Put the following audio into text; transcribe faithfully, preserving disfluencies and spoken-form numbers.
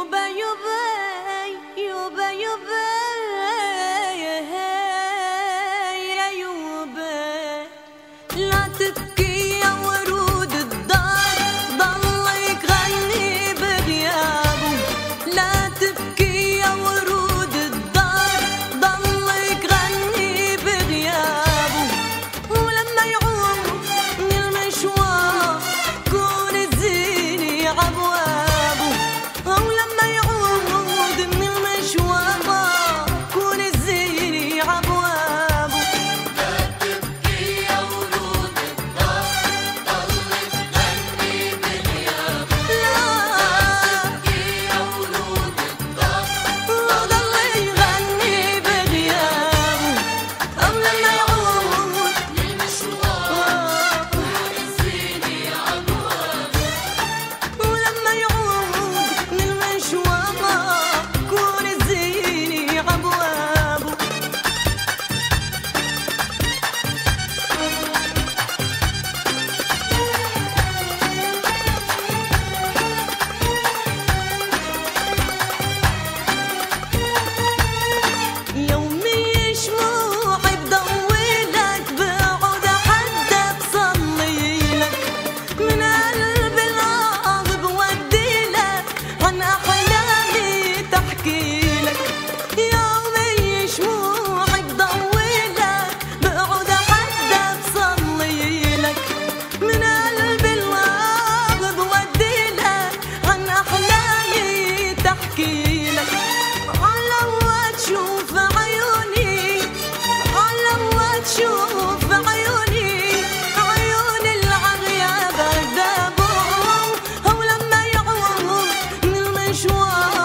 يوبا يوبا يوبا يوبا يا يوبا لا تبكي يا ورود الدار ضل يغني بغيابه. لا تبكي يا ورود الدار ضل يغني بغيابه. ولما يعود من المشوار كون الزين عبوابه. ولما يعود من المشوار كون الزين عبوابه. لا تبكي يا ورود الدار ضل تغني بغيابه. لا تبكي يا ورود الدار ضل يغني بغيابه. أو لما يعود للمشوار كون الزين عبوابه. ولما يعود من المشوار كون الزين عبوابه. يومي شموعي بضويلك بقعد أحدى بصليلك. من قلب الآه بوديلك عن أحلامي تحكيلك. يومي شموعي بضويلك بقعد أحدى بصليلك. من قلب الآه بوديلك عن أحلامي تحكيلك. على ما تشوف عيوني على ما تشوف عيوني عيون العغياب دابهم. أو لما يعود من المشوار